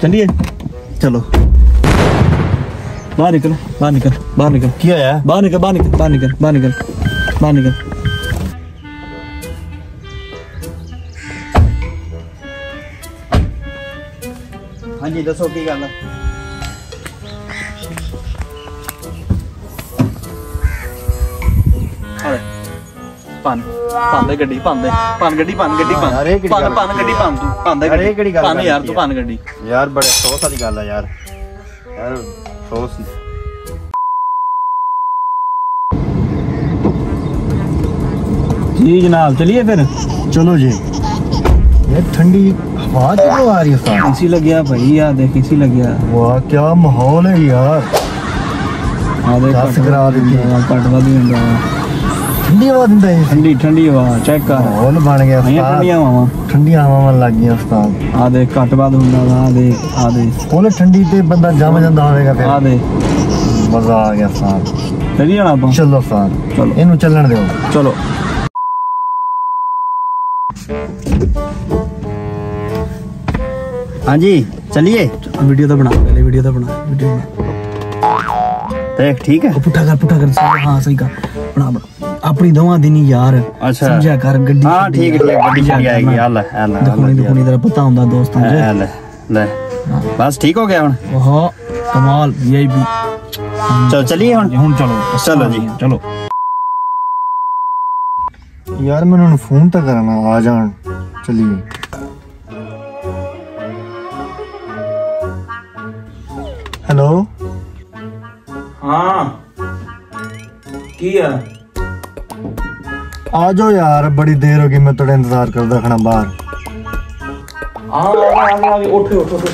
चलिए चलो बाहर निकल बाहर निकल बाहर निकल। क्या है? बाहर निकल बाहर निकल बाहर निकल बाहर निकल बाहर निकल। हाँ जी दसो की गल है? पान पान दे गड्डी पान दे पान गड्डी पान गड्डी पान पान पान गड्डी पान तू पान दे गड्डी पान यार तू पान गड्डी यार बड़े अफसोस वाली गल है यार अफसोस। जी जनाब चलिए फिर। चलो जी। ये ठंडी हवा क्यों आ रही है साहब? एसी लग गया भाई यार देख एसी लग गया। वाह क्या माहौल है यार। कटवा दी ठंडी हवा दिंदा है। ठंडी ठंडी हवा चेक कर माहौल बन गया ठंडी हवा लग गई उस्ताद। आ दे कटवा दूंगा आ दे ओले ठंडी ते बंदा जम जांदा होवेगा फिर। आ दे मजा आ गया साहब। चलिए ना आप चलो साहब चलो इनु चलन दो चलो। हाँ जी चलिए। वीडियो तो बना पहले वीडियो तो बना वीडियो देख ठीक है। पुठा कर हाँ सही कर बना अपनी दवा देनी यार। अच्छा समझा कर गड्डी। हाँ ठीक है गड्डी चढ़ आएगी। दुखनी तरह पता होता दोस्त ले बस ठीक हो गया हुन। ओहो कमाल यही भी। चलो चलिए हुन चलो चलो जी चलो। यार मैं उन्हें फोन तो करना आ जान। चलिए हेलो। हाँ की है? आ जाओ यार बड़ी देर होगी मैं थोड़ा इंतजार करदा खड़ा बाहर। उठ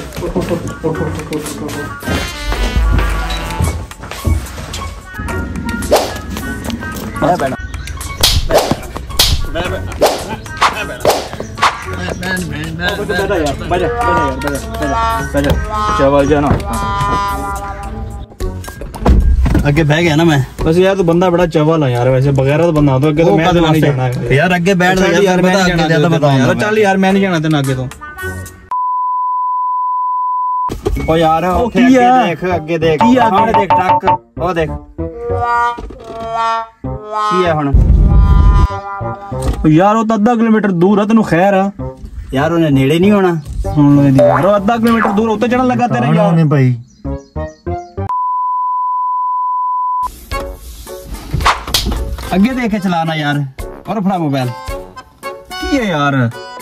चावल जाना अगे बह गया ना मैं। बस यार तू बंदा बड़ा चवल है यार वैसे बगैर तो बंदा तो अगे तो मैं नहीं जाना यार अगे बैठ जा यार मैं आगे ज्यादा बताऊंगा। चल यार मैं नहीं जाना तेन आगे तो। ओ यार ओके आगे देख सामने देख ट्रक ओ देख की है हुन। यार वो तो आधा किलोमीटर दूर है तेन खैर है यार उन्हें नेड़े नहीं होना। सुन लो दी यार आधा किलोमीटर दूर उत्ते चढ़न लगा तेरे यार नहीं भाई। आगे देख के चलाना यार और फड़ा मोबाइल की है यार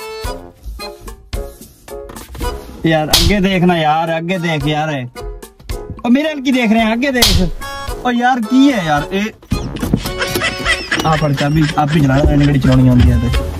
आगे देखना यार आगे देख यार और मेरे की देख रहे हैं आगे देख। और यार की है यार ए आप चाबी आप ही चलाना गड्डी चलानी आती है।